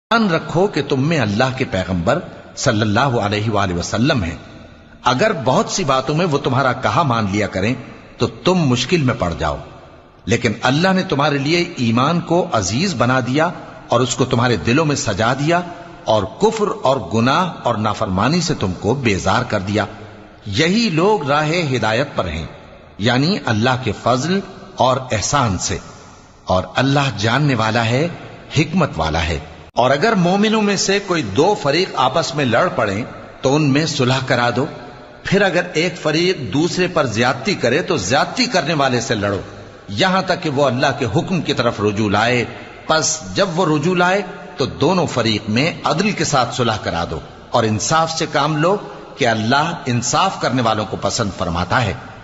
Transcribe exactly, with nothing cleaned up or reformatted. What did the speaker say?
ध्यान रखो कि तुम में अल्लाह के पैगंबर सल्लल्लाहु अलैहि वसल्लम हैं। अगर बहुत सी बातों में वो तुम्हारा कहा मान लिया करें तो तुम मुश्किल में पड़ जाओ, लेकिन अल्लाह ने तुम्हारे लिए ईमान को अजीज बना दिया और उसको तुम्हारे दिलों में सजा दिया और कुफ्र और गुनाह और नाफरमानी से तुमको बेजार कर दिया। यही लोग राहे हिदायत पर हैं, यानी अल्लाह के फजल और एहसान से, और अल्लाह जानने वाला है, हिकमत वाला है। और अगर मोमिनों में से कोई दो फरीक आपस में लड़ पड़े तो उनमें सुलह करा दो। फिर अगर एक फरीक दूसरे पर ज्यादती करे तो ज्यादती करने वाले से लड़ो, यहां तक कि वो अल्लाह के हुक्म की तरफ रुजू लाए। बस जब वो रुजू लाए तो दोनों फरीक में अदल के साथ सुलह करा दो और इंसाफ से काम लो कि अल्लाह इंसाफ करने वालों को पसंद फरमाता है।